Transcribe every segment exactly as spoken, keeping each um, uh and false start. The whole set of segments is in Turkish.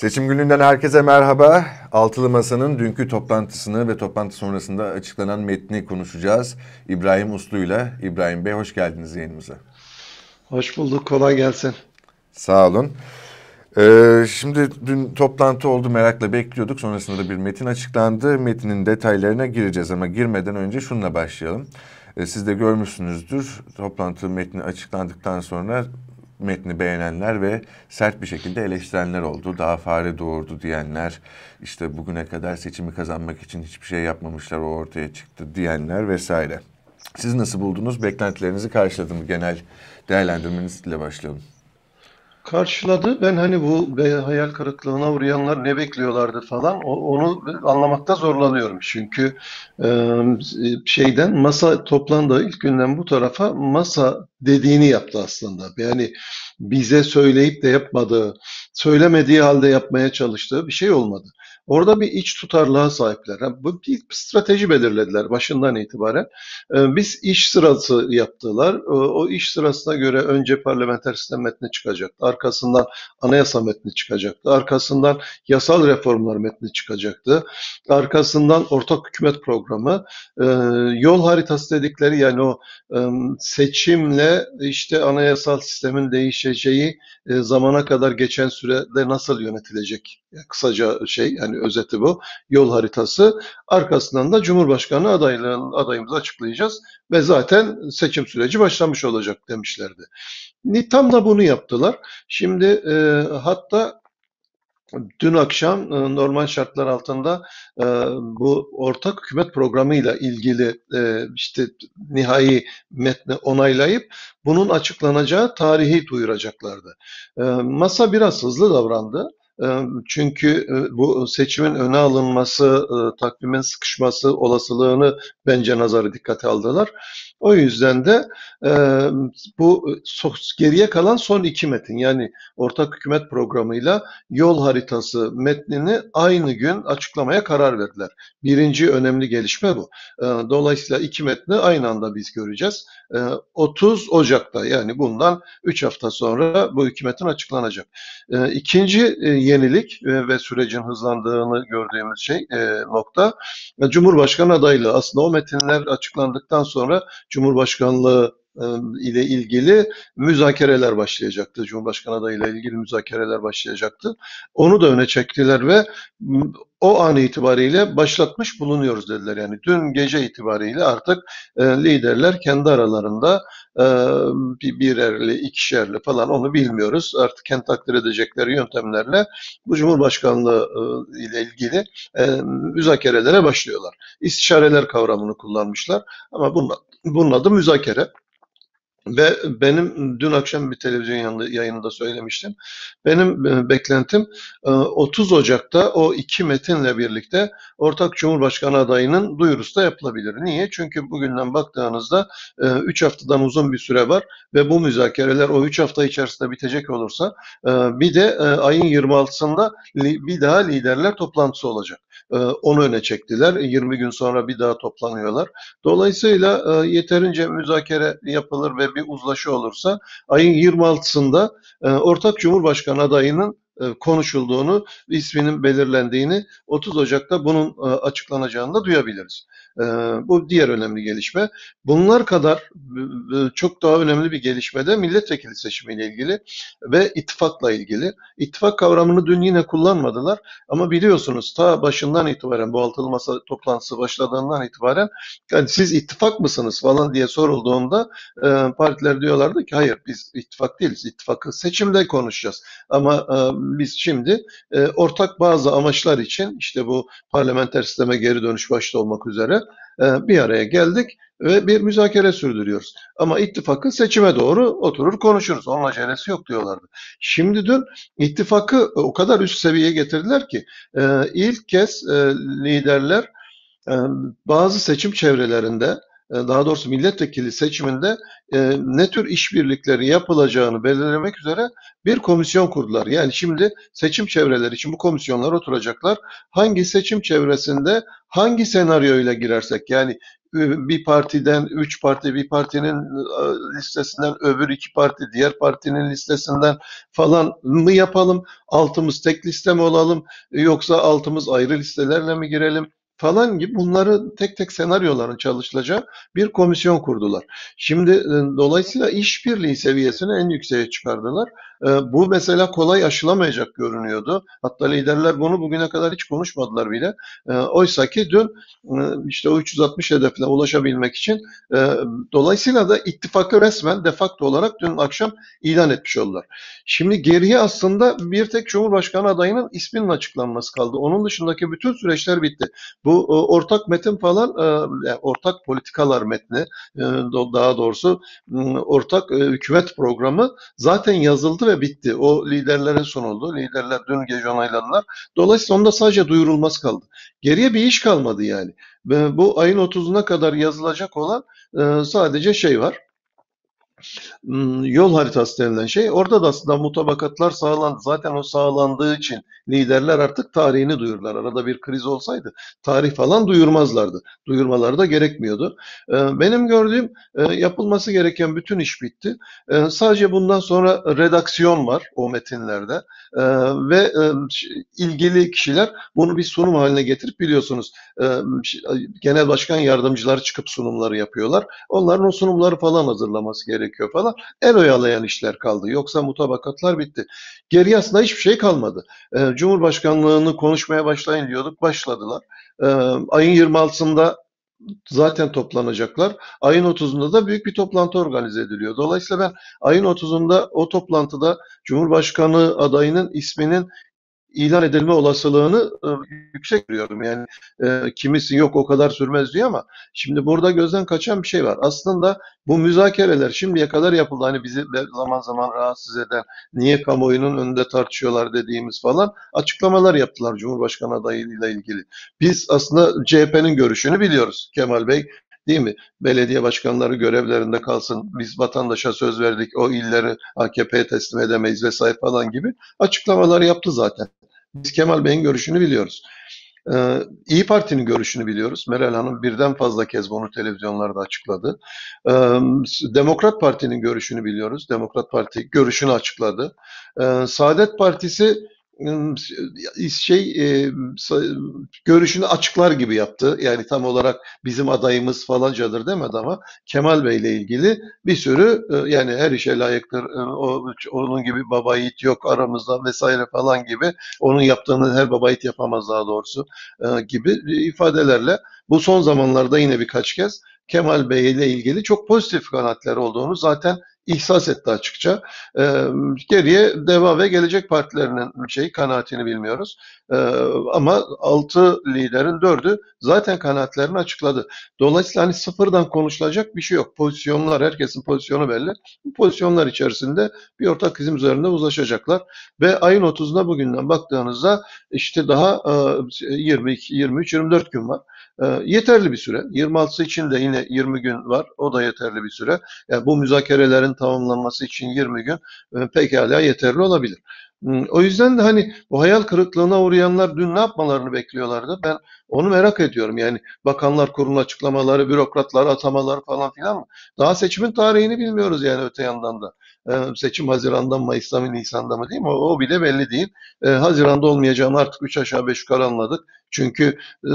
Seçim gününden herkese merhaba. Altılı Masa'nın dünkü toplantısını ve toplantı sonrasında açıklanan metni konuşacağız. İbrahim Uslu'yla. İbrahim Bey, hoş geldiniz yayınımıza. Hoş bulduk, kolay gelsin. Sağ olun. Ee, şimdi dün toplantı oldu, merakla bekliyorduk. Sonrasında da bir metin açıklandı. Metinin detaylarına gireceğiz ama girmeden önce şununla başlayalım. Ee, siz de görmüşsünüzdür. Toplantı metni açıklandıktan sonra metni beğenenler ve sert bir şekilde eleştirenler oldu. Daha fare doğurdu diyenler, işte bugüne kadar seçimi kazanmak için hiçbir şey yapmamışlar, o ortaya çıktı diyenler vesaire. Siz nasıl buldunuz? Beklentilerinizi karşıladı mı? Genel değerlendirmenizle başlayalım. Karşıladı. Ben hani bu be- hayal kırıklığına uğrayanlar ne bekliyorlardı falan o- onu anlamakta zorlanıyorum. Çünkü e, şeyden masa toplandığı ilk günden bu tarafa masa dediğini yaptı aslında. Yani bize söyleyip de yapmadığı, söylemediği halde yapmaya çalıştığı bir şey olmadı. Orada bir iç tutarlılığa sahipler. Ha, bu bir strateji belirlediler başından itibaren. E, Biz iş sırası yaptılar. O, o iş sırasına göre önce parlamenter sistem metni çıkacaktı. Arkasından anayasa metni çıkacaktı. Arkasından yasal reformlar metni çıkacaktı. Arkasından ortak hükümet programı, e, yol haritası dedikleri yani o e, seçimle işte anayasal sistemin değişeceği e, zamana kadar geçen sürede nasıl yönetilecek? Yani kısaca şey yani özeti bu. Yol haritası. Arkasından da Cumhurbaşkanı adaylığın adayımızı açıklayacağız ve zaten seçim süreci başlamış olacak demişlerdi. Tam da bunu yaptılar. Şimdi e, hatta dün akşam e, normal şartlar altında e, bu ortak hükümet programıyla ilgili e, işte nihai metni onaylayıp bunun açıklanacağı tarihi duyuracaklardı. E, masa biraz hızlı davrandı. E, Çünkü e, bu seçimin öne alınması, e, takvimin sıkışması olasılığını bence nazarı dikkate aldılar. O yüzden de e, bu geriye kalan son iki metin yani ortak hükümet programıyla yol haritası metnini aynı gün açıklamaya karar verdiler. Birinci önemli gelişme bu. Dolayısıyla iki metni aynı anda biz göreceğiz. otuz Ocak'ta yani bundan üç hafta sonra bu iki metin açıklanacak. İkinci yenilik ve sürecin hızlandığını gördüğümüz şey nokta Cumhurbaşkanı adaylığı. Aslında o metinler açıklandıktan sonra Cumhurbaşkanlığı ile ilgili müzakereler başlayacaktı. Cumhurbaşkanı adayıyla ilgili müzakereler başlayacaktı. Onu da öne çektiler ve o an itibariyle başlatmış bulunuyoruz dediler. Yani dün gece itibariyle artık e, liderler kendi aralarında e, bir birerli, ikişerli falan onu bilmiyoruz. Artık kendi takdir edecekleri yöntemlerle bu Cumhurbaşkanlığı e, ile ilgili e, müzakerelere başlıyorlar. İstişareler kavramını kullanmışlar ama bunun, bunun adı müzakere. Ve benim dün akşam bir televizyon yayınında söylemiştim. Benim e, beklentim e, otuz Ocak'ta o iki metinle birlikte ortak Cumhurbaşkanı adayının duyurusu da yapılabilir. Niye? Çünkü bugünden baktığınızda e, üç haftadan uzun bir süre var ve bu müzakereler o üç hafta içerisinde bitecek olursa e, bir de ayın yirmi altısında bir daha liderler toplantısı olacak. Onu öne çektiler. yirmi gün sonra bir daha toplanıyorlar. Dolayısıyla yeterince müzakere yapılır ve bir uzlaşı olursa ayın yirmi altısında ortak Cumhurbaşkanı adayının konuşulduğunu, isminin belirlendiğini, otuz Ocak'ta bunun açıklanacağını da duyabiliriz. Bu diğer önemli gelişme. Bunlar kadar çok daha önemli bir gelişme de milletvekili seçimiyle ilgili ve ittifakla ilgili. İttifak kavramını dün yine kullanmadılar ama biliyorsunuz ta başından itibaren bu altılı masa toplantısı başladığından itibaren yani siz ittifak mısınız falan diye sorulduğunda e, partiler diyorlardı ki hayır biz ittifak değiliz. İttifakı seçimde konuşacağız. Ama e, biz şimdi e, ortak bazı amaçlar için işte bu parlamenter sisteme geri dönüş başta olmak üzere e, bir araya geldik ve bir müzakere sürdürüyoruz. Ama ittifakı seçime doğru oturur konuşuruz. Onun acelesi yok diyorlardı. Şimdi dün ittifakı o kadar üst seviyeye getirdiler ki e, ilk kez e, liderler e, bazı seçim çevrelerinde e, daha doğrusu milletvekili seçiminde e, ne tür işbirlikleri yapılacağını belirlemek üzere bir komisyon kurdular. Yani şimdi seçim çevreleri için bu komisyonlar oturacaklar. Hangi seçim çevresinde hangi senaryoyla girersek yani bir partiden, üç parti, bir partinin e, listesinden öbür iki parti, diğer partinin listesinden falan mı yapalım? Altımız tek liste mi olalım? Yoksa altımız ayrı listelerle mi girelim? Falan gibi bunları tek tek senaryoların çalışılacağı bir komisyon kurdular. Şimdi e, dolayısıyla işbirliği seviyesini en yükseğe çıkardılar. E, bu mesela kolay aşılamayacak görünüyordu. Hatta liderler bunu bugüne kadar hiç konuşmadılar bile. E, oysa ki dün e, işte o üç yüz altmış hedefine ulaşabilmek için e, dolayısıyla da ittifakı resmen de facto olarak dün akşam ilan etmiş oldular. Şimdi geriye aslında bir tek Cumhurbaşkanı adayının isminin açıklanması kaldı. Onun dışındaki bütün süreçler bitti. Bu e, ortak metin falan, e, yani ortak politikalar metni, e, daha doğrusu e, ortak e, hükümet programı zaten yazıldı ve bitti. O liderlere sunuldu. Liderler dün gece onayladılar. Dolayısıyla onda sadece duyurulması kaldı. Geriye bir iş kalmadı yani. Ve bu ayın otuzuna kadar yazılacak olan e, sadece şey var, hmm, yol haritası denilen şey. Orada da aslında mutabakatlar sağlandı. Zaten o sağlandığı için liderler artık tarihini duyurdular. Arada bir kriz olsaydı tarih falan duyurmazlardı. Duyurmaları da gerekmiyordu. Ee, Benim gördüğüm e, yapılması gereken bütün iş bitti. Ee, Sadece bundan sonra redaksiyon var o metinlerde. Ee, Ve e, ilgili kişiler bunu bir sunum haline getirip biliyorsunuz e, genel başkan yardımcıları çıkıp sunumları yapıyorlar. Onların o sunumları falan hazırlaması gerekiyor falan. El oyalayan işler kaldı. Yoksa mutabakatlar bitti. Geriye aslında hiçbir şey kalmadı. Ee, Cumhurbaşkanlığını konuşmaya başlayın diyorduk. Başladılar. Ee, ayın yirmi altısında zaten toplanacaklar. Ayın otuzunda da büyük bir toplantı organize ediliyor. Dolayısıyla ben ayın otuzunda o toplantıda Cumhurbaşkanı adayının isminin ilan edilme olasılığını e, yüksek görüyorum. Yani e, kimisi yok o kadar sürmez diyor ama şimdi burada gözden kaçan bir şey var. Aslında bu müzakereler şimdiye kadar yapıldı. Hani bizi zaman zaman rahatsız eden, niye kamuoyunun önünde tartışıyorlar dediğimiz falan açıklamalar yaptılar Cumhurbaşkanı adayıyla ilgili. Biz aslında C H P'nin görüşünü biliyoruz. Kemal Bey, değil mi? Belediye başkanları görevlerinde kalsın. Biz vatandaşa söz verdik. O illeri A K P'ye teslim edemeyiz vesaire falan gibi açıklamalar yaptı zaten. Biz Kemal Bey'in görüşünü biliyoruz. Ee, İyi Parti'nin görüşünü biliyoruz. Meral Hanım birden fazla kez bunu televizyonlarda açıkladı. Ee, Demokrat Parti'nin görüşünü biliyoruz. Demokrat Parti görüşünü açıkladı. Ee, Saadet Partisi ım, şey e, görüşünü açıklar gibi yaptı. Yani tam olarak bizim adayımız falancadır demedi ama Kemal Bey ile ilgili bir sürü e, yani her işe layıktır. e, O, onun gibi baba yiğit yok aramızda vesaire falan gibi, onun yaptığını her baba yiğit yapamaz daha doğrusu e, gibi ifadelerle bu son zamanlarda yine birkaç kez Kemal Bey ile ilgili çok pozitif kanaatler olduğunu zaten ihsas etti açıkça. E, Geriye Deva ve Gelecek Partilerinin şey kanaatini bilmiyoruz. E, Ama altı liderin dördü zaten kanaatlerini açıkladı. Dolayısıyla hani sıfırdan konuşulacak bir şey yok. Pozisyonlar, herkesin pozisyonu belli. Bu pozisyonlar içerisinde bir ortak çizim üzerinde uzlaşacaklar. Ve ayın otuzuna bugünden baktığınızda işte daha e, yirmi iki, yirmi üç, yirmi dört gün var. E, yeterli bir süre. yirmi altısı için de yine yirmi gün var. O da yeterli bir süre. Yani bu müzakerelerin tamamlanması için yirmi gün e, pekala yeterli olabilir. Hmm, O yüzden de hani bu hayal kırıklığına uğrayanlar dün ne yapmalarını bekliyorlardı? Ben onu merak ediyorum. Yani Bakanlar Kurulu açıklamaları, bürokratlar atamaları falan filan mı? Daha seçimin tarihini bilmiyoruz yani öte yandan da. Ee, seçim Haziran'da mı, Mayıs'ta mı, Nisan'da mı değil mi? O, o bile belli değil. Ee, Haziran'da olmayacağını artık üç aşağı beş yukarı anladık. Çünkü e,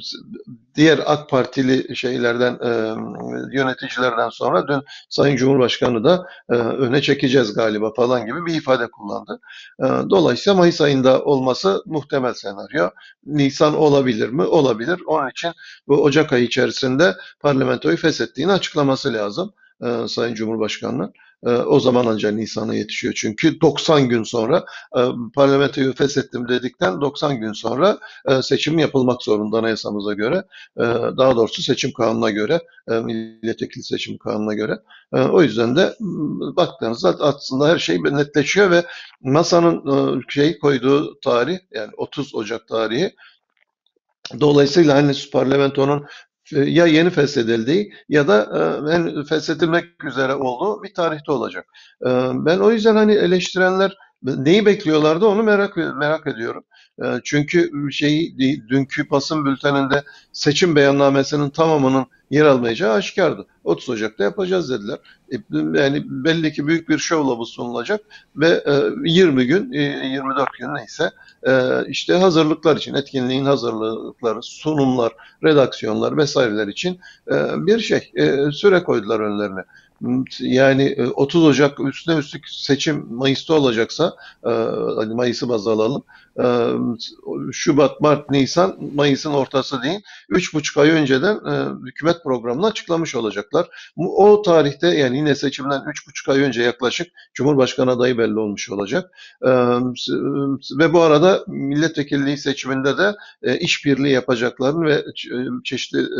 diğer AK Partili şeylerden, e, yöneticilerden sonra dün Sayın Cumhurbaşkanı da e, öne çekeceğiz galiba falan gibi bir ifade kullandı. E, Dolayısıyla Mayıs ayında olması muhtemel senaryo. Nisan olabilir mi? Olabilir. Onun için bu Ocak ayı içerisinde parlamentoyu feshettiğini açıklaması lazım e, Sayın Cumhurbaşkanı'nın. E, o zaman ancak Nisan'a yetişiyor. Çünkü doksan gün sonra e, parlamentoyu feshettim dedikten doksan gün sonra e, seçim yapılmak zorunda anayasamıza göre. E, Daha doğrusu seçim kanununa göre, e, milletvekili seçim kanununa göre. E, O yüzden de m, baktığınızda aslında her şey netleşiyor ve masanın e, şey koyduğu tarih yani otuz Ocak tarihi. Dolayısıyla hani parlamentonun e, ya yeni feshedildiği ya da e, en feshedilmek üzere olduğu bir tarihte olacak. E, Ben o yüzden hani eleştirenler neyi bekliyorlardı onu merak merak ediyorum. E, Çünkü şeyi dünkü basın bülteninde seçim beyannamesinin tamamının yer almayacağı aşikardı. otuz Ocak'ta yapacağız dediler. E, yani belli ki büyük bir şovla bu sunulacak ve e, yirmi gün, e, yirmi dört gün neyse e, işte hazırlıklar için, etkinliğin hazırlıkları, sunumlar, redaksiyonlar vesaireler için e, bir şey, e, süre koydular önlerine. Yani e, otuz Ocak üstüne üstlük seçim Mayıs'ta olacaksa, e, hani Mayıs'ı baz alalım. E, Şubat, Mart, Nisan, Mayıs'ın ortası değil. Üç buçuk ay önceden e, hükümet programını açıklamış olacaklar. O tarihte, yani yine seçimden üç buçuk ay önce yaklaşık Cumhurbaşkanı adayı belli olmuş olacak. E, ve bu arada milletvekilliği seçiminde de e, işbirliği yapacaklarını ve çeşitli e,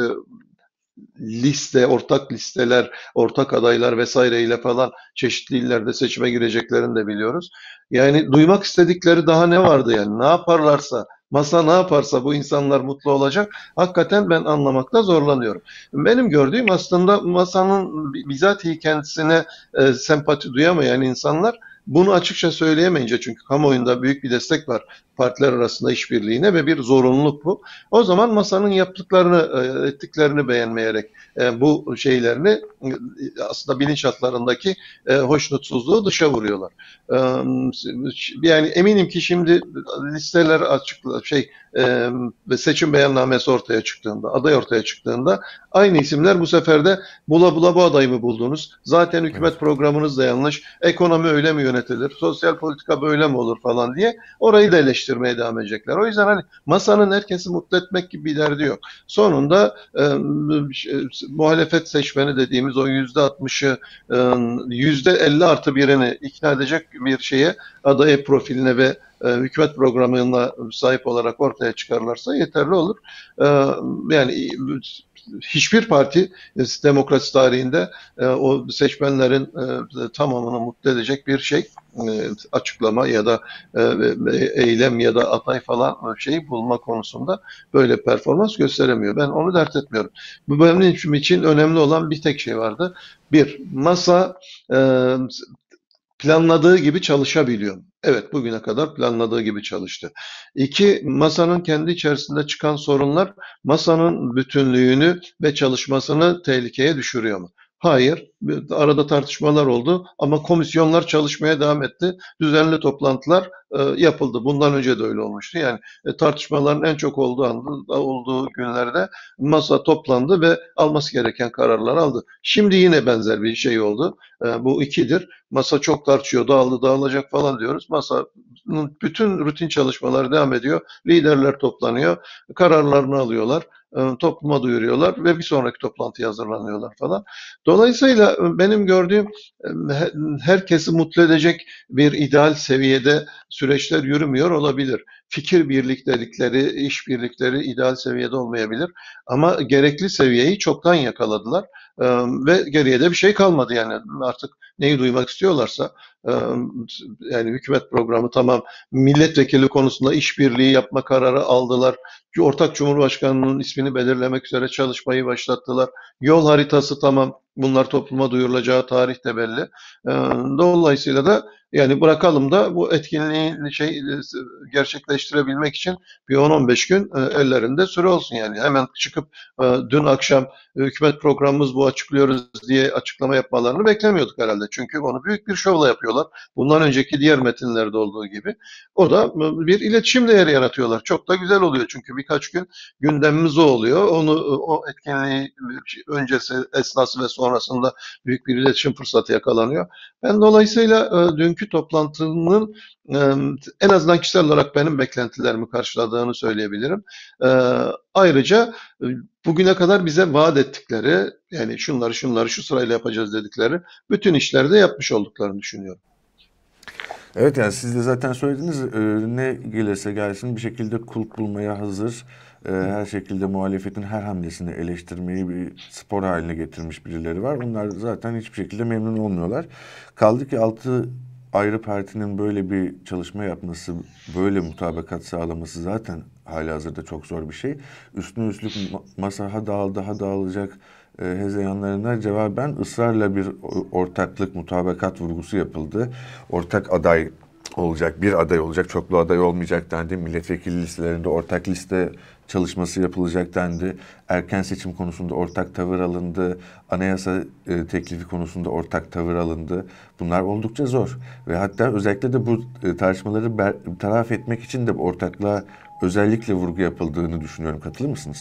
liste, ortak listeler, ortak adaylar vesaireyle falan çeşitli illerde seçime gireceklerini de biliyoruz. Yani duymak istedikleri daha ne vardı yani? Ne yaparlarsa, masa ne yaparsa bu insanlar mutlu olacak. Hakikaten ben anlamakta zorlanıyorum. Benim gördüğüm, aslında masanın bizatihi kendisine e, sempati duyamayan insanlar bunu açıkça söyleyemeyince, çünkü kamuoyunda büyük bir destek var partiler arasında işbirliğine ve bir zorunluluk bu. O zaman masanın yaptıklarını, e, ettiklerini beğenmeyerek e, bu şeylerini, e, aslında bilinçaltlarındaki e, hoşnutsuzluğu dışa vuruyorlar. E, yani eminim ki şimdi listeler açıkla şey e, ve seçim beyannamesi ortaya çıktığında, aday ortaya çıktığında aynı isimler bu sefer de bula bula bu adayı mı buldunuz? Zaten Evet. hükümet programınız da yanlış. Ekonomi öyle mi yönetilir? Sosyal politika böyle mi olur falan diye orayı da eleştirmeye devam edecekler. O yüzden hani masanın herkesi mutlu etmek gibi bir derdi yok. Sonunda e, muhalefet seçmeni dediğimiz o yüzde altmışı, e, yüzde elli artı birini ikna edecek bir şeye, adayı profiline ve e, hükümet programına sahip olarak ortaya çıkarlarsa yeterli olur. E, yani hiçbir parti e, demokrasi tarihinde e, o seçmenlerin e, tamamını mutlu edecek bir şey, e, açıklama ya da e, eylem ya da aday falan şeyi bulma konusunda böyle performans gösteremiyor. Ben onu dert etmiyorum. Bu benim için önemli olan bir tek şey vardı. Bir, masa e, planladığı gibi çalışabiliyor. Evet, bugüne kadar planladığı gibi çalıştı. İki, masanın kendi içerisinde çıkan sorunlar masanın bütünlüğünü ve çalışmasını tehlikeye düşürüyor mu? Hayır. Arada tartışmalar oldu ama komisyonlar çalışmaya devam etti. Düzenli toplantılar e, yapıldı. Bundan önce de öyle olmuştu. Yani e, tartışmaların en çok olduğu anda, olduğu günlerde masa toplandı ve alması gereken kararlar aldı. Şimdi yine benzer bir şey oldu. E, bu ikidir. Masa çok tartışıyor, dağıldı, dağılacak falan diyoruz. Masanın bütün rutin çalışmaları devam ediyor. Liderler toplanıyor, kararlarını alıyorlar, e, topluma duyuruyorlar ve bir sonraki toplantıya hazırlanıyorlar falan. Dolayısıyla e, benim gördüğüm, e, herkesi mutlu edecek bir ideal seviyede süreçler yürümüyor olabilir. Fikir birliktelikleri, iş birlikleri ideal seviyede olmayabilir. Ama gerekli seviyeyi çoktan yakaladılar. E, ve geriye de bir şey kalmadı yani. Artık neyi duymak istiyorlarsa, e, yani hükümet programı tamam, milletvekili konusunda işbirliği yapma kararı aldılar. Ortak Cumhurbaşkanı'nın ismini belirlemek üzere çalışmayı başlattılar. Yol haritası tamam, bunlar topluma duyurulacağı tarih de belli. E, dolayısıyla da yani bırakalım da bu etkinliği şey gerçekleştirebilmek için bir on on beş gün e, ellerinde süre olsun yani. Hemen çıkıp e, dün akşam hükümet programımız bu, açıklıyoruz diye açıklama yapmalarını beklemiyorduk herhalde. Çünkü onu büyük bir şovla yapıyorlar. Bundan önceki diğer metinlerde olduğu gibi. O da bir iletişim değeri yaratıyorlar. Çok da güzel oluyor çünkü birkaç gün gündemimiz o oluyor. Onu, o etkinliği öncesi, esnası ve sonrasında büyük bir iletişim fırsatı yakalanıyor. Ben dolayısıyla e, dünkü toplantının e, en azından kişisel olarak benim beklentilerimi karşıladığını söyleyebilirim. E, ayrıca e, bugüne kadar bize vaat ettikleri, yani şunları şunları şu sırayla yapacağız dedikleri bütün işleri de yapmış olduklarını düşünüyorum. Evet, yani siz de zaten söylediniz, e, ne gelirse gelsin bir şekilde kulp bulmaya hazır. E, her şekilde muhalefetin her hamlesini eleştirmeyi bir spor haline getirmiş birileri var. Onlar zaten hiçbir şekilde memnun olmuyorlar. Kaldı ki altı ayrı partinin böyle bir çalışma yapması, böyle mutabakat sağlaması zaten halihazırda çok zor bir şey. Üstüne üstlük ma- masa ha dağıldı ha dağılacak e, hezeyanlarına cevaben ısrarla bir o- ortaklık, mutabakat vurgusu yapıldı. Ortak aday olacak, bir aday olacak, çoklu aday olmayacak dendi. Milletvekili listelerinde ortak liste çalışması yapılacak dendi. Erken seçim konusunda ortak tavır alındı. Anayasa e, teklifi konusunda ortak tavır alındı. Bunlar oldukça zor. Ve hatta özellikle de bu e, tartışmaları bertaraf etmek için de bu ortaklığa özellikle vurgu yapıldığını düşünüyorum. Katılır mısınız?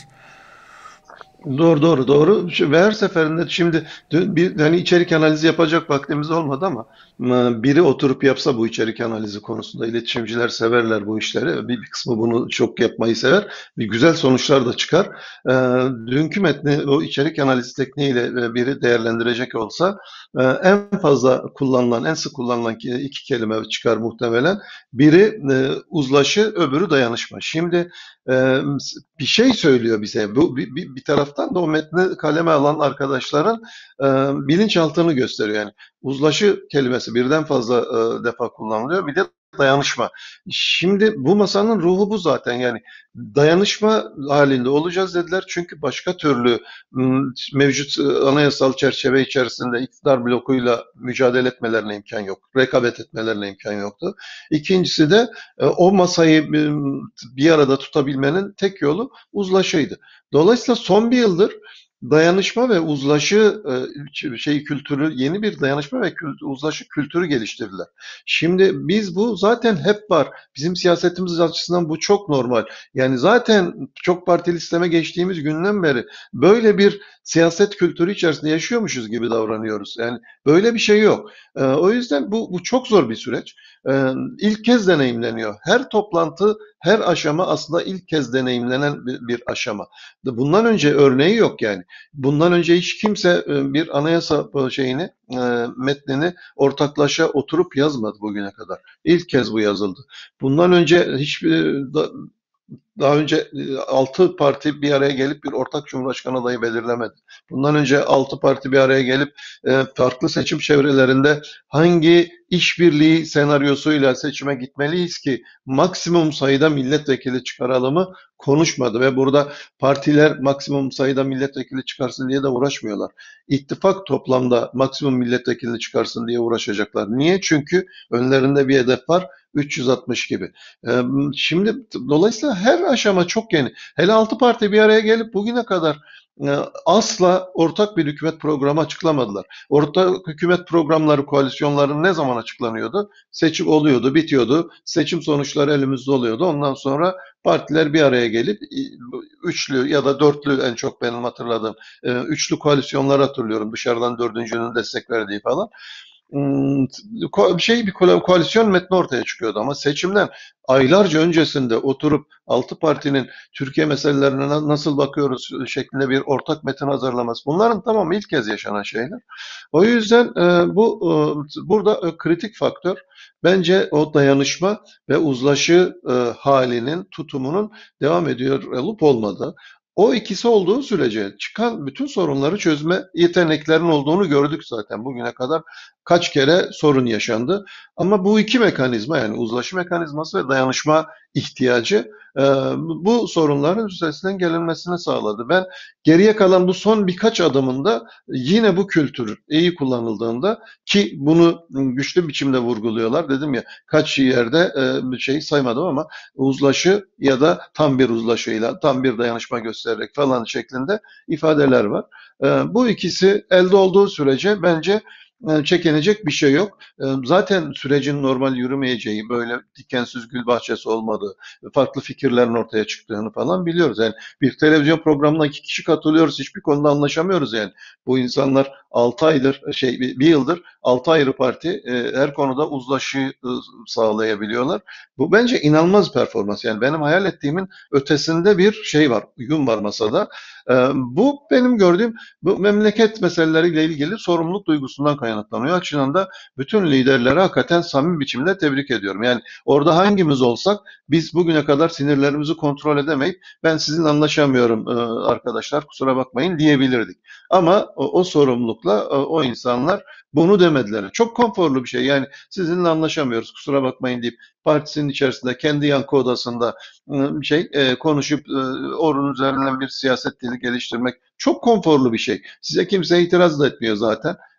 Doğru doğru doğru. Şu- Ve her seferinde şimdi dün bir hani içerik analizi yapacak vaktimiz olmadı ama e, biri oturup yapsa bu içerik analizi konusunda iletişimciler severler bu işleri. Bir, bir kısmı bunu çok yapmayı sever. Bir güzel sonuçlar da çıkar. E, Dünkü metni o içerik analizi tekniğiyle e, biri değerlendirecek olsa e, en fazla kullanılan, en sık kullanılan ki- iki kelime çıkar muhtemelen. Biri e, uzlaşı, öbürü dayanışma. Şimdi e, bir şey söylüyor bize. Bu bir, bir, bir taraftan da o metni kaleme alan arkadaşların e, bilinçaltını gösteriyor. Yani uzlaşı kelimesi birden fazla e, defa kullanılıyor. Bir de dayanışma. Şimdi bu masanın ruhu bu zaten. Yani dayanışma halinde olacağız dediler. Çünkü başka türlü m, mevcut e, anayasal çerçeve içerisinde iktidar blokuyla mücadele etmelerine imkan yok. Rekabet etmelerine imkan yoktu. İkincisi de e, o masayı e, bir arada tutabilmenin tek yolu uzlaşıydı. Dolayısıyla son bir yıldır dayanışma ve uzlaşı e, şey kültürü yeni bir dayanışma ve kült- uzlaşı kültürü geliştirdiler. Şimdi biz bu zaten hep var. Bizim siyasetimiz açısından bu çok normal. Yani zaten çok partili sisteme geçtiğimiz günden beri böyle bir siyaset kültürü içerisinde yaşıyormuşuz gibi davranıyoruz. Yani böyle bir şey yok. E, o yüzden bu, bu çok zor bir süreç. E, ilk kez deneyimleniyor. Her toplantı, her aşama aslında ilk kez deneyimlenen bir, bir aşama. Bundan önce örneği yok yani. Bundan önce hiç kimse e, bir anayasa e, şeyini, e, metnini ortaklaşa oturup yazmadı bugüne kadar. İlk kez bu yazıldı. Bundan önce hiçbir da- daha önce e, altı parti bir araya gelip bir ortak cumhurbaşkanı adayı belirlemedi. Bundan önce altı parti bir araya gelip e, farklı seçim çevrelerinde hangi işbirliği senaryosuyla seçime gitmeliyiz ki maksimum sayıda milletvekili çıkaralımı konuşmadı ve burada partiler maksimum sayıda milletvekili çıkarsın diye de uğraşmıyorlar. İttifak toplamda maksimum milletvekili çıkarsın diye uğraşacaklar. Niye? Çünkü önlerinde bir hedef var. üç yüz altmış gibi. Ee, Şimdi dolayısıyla her aşama çok yeni. Hele altı parti bir araya gelip bugüne kadar e, asla ortak bir hükümet programı açıklamadılar. Ortak hükümet programları, koalisyonların ne zaman açıklanıyordu? Seçim oluyordu, bitiyordu. Seçim sonuçları elimizde oluyordu. Ondan sonra partiler bir araya gelip e, üçlü ya da dörtlü en çok benim hatırladığım e, üçlü koalisyonlar hatırlıyorum. Dışarıdan dördüncünün destek verdiği falan. Hmm, şey bir koalisyon metni ortaya çıkıyordu ama seçimden aylarca öncesinde oturup altı partinin Türkiye meselelerine nasıl bakıyoruz şeklinde bir ortak metin hazırlaması. Bunların tamamı ilk kez yaşanan şeyler. O yüzden e, bu e, burada e, kritik faktör bence o dayanışma ve uzlaşı e, halinin tutumunun devam ediyor olup olmadığı. O ikisi olduğu sürece çıkan bütün sorunları çözme yeteneklerin olduğunu gördük zaten bugüne kadar kaç kere sorun yaşandı. Ama bu iki mekanizma yani uzlaşı mekanizması ve dayanışma ihtiyacı e, bu sorunların üstesinden gelinmesini sağladı. Ben geriye kalan bu son birkaç adımında yine bu kültür iyi kullanıldığında ki bunu güçlü biçimde vurguluyorlar. Dedim ya kaç yerde e, bir şey saymadım ama uzlaşı ya da tam bir uzlaşıyla tam bir dayanışma göstererek falan şeklinde ifadeler var. E, bu ikisi elde olduğu sürece bence e, çekinecek bir şey yok. E, Zaten sürecin normal yürümeyeceği, böyle dikensiz gül bahçesi olmadığı, farklı fikirlerin ortaya çıktığını falan biliyoruz. Yani bir televizyon programına iki kişi katılıyoruz, hiçbir konuda anlaşamıyoruz yani. Bu insanlar altı aydır, şey bir yıldır altı ayrı parti e, her konuda uzlaşı e, sağlayabiliyorlar. Bu bence inanılmaz bir performans. Yani benim hayal ettiğimin ötesinde bir şey var, uyum var masada. E, Bu benim gördüğüm bu memleket meseleleriyle ilgili sorumluluk duygusundan kaynaklanıyor. O açıdan da bütün liderleri hakikaten samimi biçimde tebrik ediyorum. Yani orada hangimiz olsak biz bugüne kadar sinirlerimizi kontrol edemeyip ben sizinle anlaşamıyorum e, arkadaşlar kusura bakmayın diyebilirdik. Ama o, o sorumlulukla e, o insanlar bunu demediler. Çok konforlu bir şey. Yani sizinle anlaşamıyoruz kusura bakmayın deyip partisinin içerisinde kendi yankı odasında e, şey e, konuşup e, onun üzerinden bir siyaset dili geliştirmek çok konforlu bir şey. Size kimse itiraz da etmiyor zaten.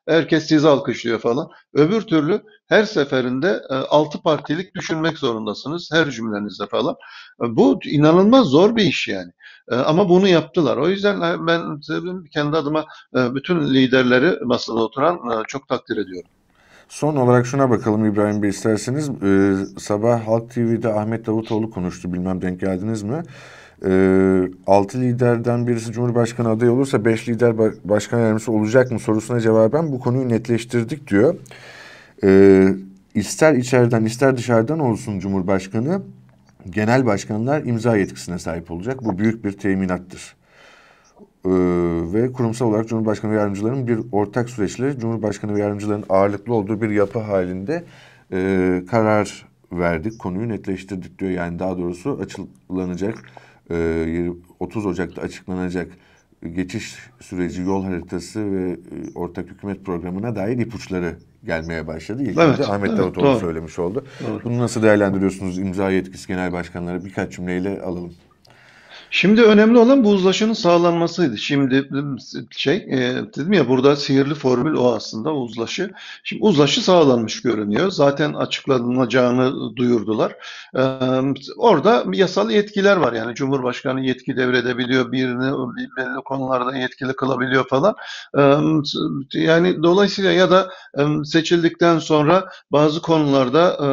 herkes sizi alkışlıyor falan. Öbür türlü her seferinde e, altı partilik düşünmek zorundasınız her cümlenizde falan. E, Bu inanılmaz zor bir iş yani. E, Ama bunu yaptılar. O yüzden e, ben e, kendi adıma e, bütün liderleri masada oturan e, çok takdir ediyorum. Son olarak şuna bakalım İbrahim Bey isterseniz. Ee, sabah Halk T V'de Ahmet Davutoğlu konuştu. Bilmem denk geldiniz mi? Ee, altı liderden birisi Cumhurbaşkanı adayı olursa beş lider ba- başkan yardımcısı olacak mı sorusuna cevaben bu konuyu netleştirdik diyor. Ee, ister içeriden ister dışarıdan olsun Cumhurbaşkanı genel başkanlar imza yetkisine sahip olacak. Bu büyük bir teminattır. Ee, ve kurumsal olarak Cumhurbaşkanı ve yardımcıların bir ortak süreçle Cumhurbaşkanı ve yardımcıların ağırlıklı olduğu bir yapı halinde e, karar verdik. Konuyu netleştirdik diyor. Yani daha doğrusu açıklanacak e, otuz Ocak'ta açıklanacak geçiş süreci, yol haritası ve e, ortak hükümet programına dair ipuçları gelmeye başladı. İlk önce Evet, Ahmet evet, Davutoğlu doğru, söylemiş oldu. doğru. Bunu nasıl değerlendiriyorsunuz? İmza yetkisi genel başkanları birkaç cümleyle alalım. Şimdi önemli olan bu uzlaşının sağlanmasıydı. Şimdi şey e, dedim ya burada sihirli formül o aslında uzlaşı. Şimdi uzlaşı sağlanmış görünüyor. Zaten açıklanacağını duyurdular. E, Orada yasal yetkiler var. Yani Cumhurbaşkanı yetki devredebiliyor, birini belli konularda yetkili kılabiliyor falan. E, Yani dolayısıyla ya da e, seçildikten sonra bazı konularda e,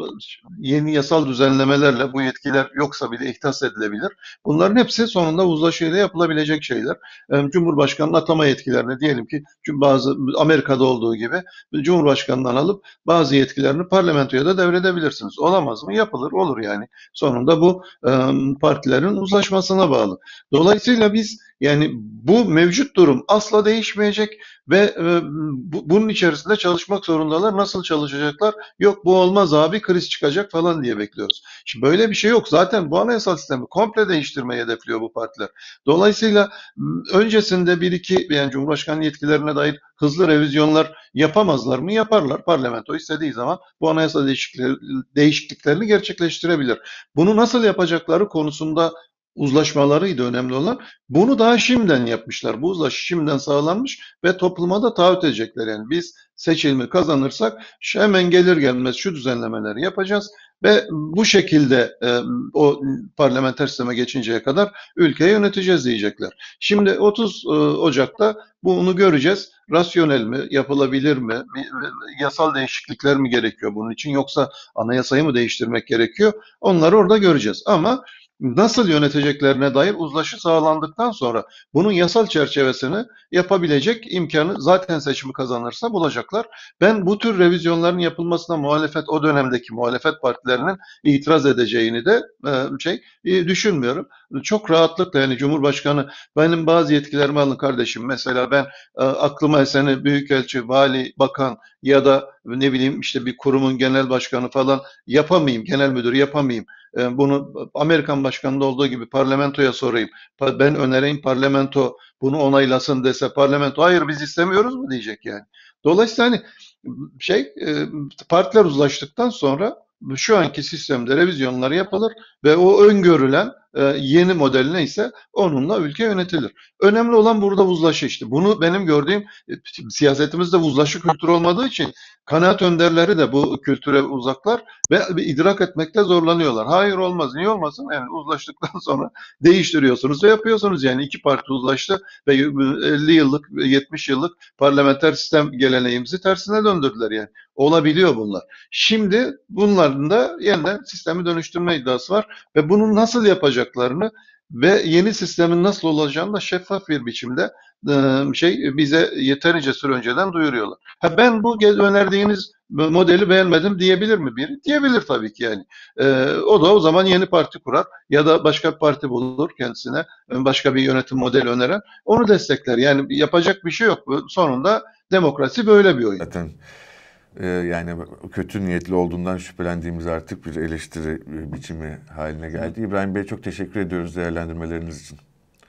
yeni yasal düzenlemelerle bu yetkiler yoksa bile ihtas edilebilir. Bunların hepsi sonunda uzlaşıyla yapılabilecek şeyler. E, Cumhurbaşkanı'nın atama yetkilerini diyelim ki çünkü bazı Amerika'da olduğu gibi Cumhurbaşkanı'ndan alıp bazı yetkilerini parlamentoya da devredebilirsiniz. Olamaz mı? Yapılır, olur yani. Sonunda bu e, partilerin uzlaşmasına bağlı. Dolayısıyla biz yani bu mevcut durum asla değişmeyecek ve e, bu, bunun içerisinde çalışmak zorundalar. Nasıl çalışacaklar? Yok bu olmaz abi kriz çıkacak falan diye bekliyoruz. Şimdi böyle bir şey yok. Zaten bu anayasal sistemi komple değiştirmeyi hedefliyor bu partiler. Dolayısıyla öncesinde bir iki yani Cumhurbaşkanı yetkilerine dair hızlı revizyonlar yapamazlar mı? Yaparlar. Parlamento istediği zaman bu anayasa değişiklikleri, değişikliklerini gerçekleştirebilir. Bunu nasıl yapacakları konusunda uzlaşmalarıydı önemli olan. Bunu daha şimdiden yapmışlar. Bu uzlaşı şimdiden sağlanmış ve topluma da taahhüt edecekler. Yani biz seçilimi kazanırsak hemen gelir gelmez şu düzenlemeleri yapacağız ve bu şekilde e, o parlamenter sisteme geçinceye kadar ülkeyi yöneteceğiz diyecekler. Şimdi otuz Ocak'ta bunu göreceğiz. Rasyonel mi, yapılabilir mi, yasal değişiklikler mi gerekiyor bunun için yoksa anayasayı mı değiştirmek gerekiyor? Onları orada göreceğiz. Ama nasıl yöneteceklerine dair uzlaşı sağlandıktan sonra bunun yasal çerçevesini yapabilecek imkanı zaten seçimi kazanırsa bulacaklar. Ben bu tür revizyonların yapılmasına muhalefet o dönemdeki muhalefet partilerinin itiraz edeceğini de e, şey e, düşünmüyorum. Çok rahatlıkla yani Cumhurbaşkanı benim bazı yetkilerimi alın kardeşim. Mesela ben e, aklıma eseni büyükelçi, vali, bakan ya da ne bileyim işte bir kurumun genel başkanı falan yapamayayım, genel müdür yapamayayım. E, bunu Amerikan başkanında olduğu gibi parlamentoya sorayım. Ben önereyim parlamento bunu onaylasın dese parlamento hayır biz istemiyoruz mu diyecek yani. Dolayısıyla hani şey e, partiler uzlaştıktan sonra şu anki sistemde revizyonlar yapılır ve o öngörülen e, yeni model neyse onunla ülke yönetilir. Önemli olan burada uzlaşı işte. Bunu benim gördüğüm e, siyasetimizde uzlaşı kültürü olmadığı için kanaat önderleri de bu kültüre uzaklar ve idrak etmekte zorlanıyorlar. Hayır olmaz. Niye olmasın? Yani uzlaştıktan sonra değiştiriyorsunuz ve yapıyorsunuz. Yani iki parti uzlaştı ve elli yıllık, yetmiş yıllık parlamenter sistem geleneğimizi tersine döndürdüler yani. Olabiliyor bunlar. Şimdi bunların da yeniden sistemi dönüştürme iddiası var ve bunu nasıl yapacaklarını ve yeni sistemin nasıl olacağını da şeffaf bir biçimde e, şey bize yeterince süre önceden duyuruyorlar. Ha ben bu önerdiğiniz modeli beğenmedim diyebilir mi biri? Diyebilir tabii ki yani. E, o da o zaman yeni parti kurar ya da başka bir parti bulur kendisine başka bir yönetim modeli öneren onu destekler. Yani yapacak bir şey yok. Sonunda demokrasi böyle bir oyun. Zaten e, yani kötü niyetli olduğundan şüphelendiğimiz artık bir eleştiri e, biçimi haline geldi. İbrahim Bey çok teşekkür ediyoruz değerlendirmeleriniz için.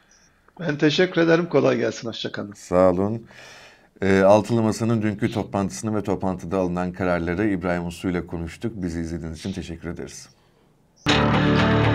Ben teşekkür ederim. Kolay gelsin. Hoşça kalın. Sağ olun. E, Altılı Masa'nın dünkü toplantısını ve toplantıda alınan kararları İbrahim Uslu ile konuştuk. Bizi izlediğiniz için teşekkür ederiz.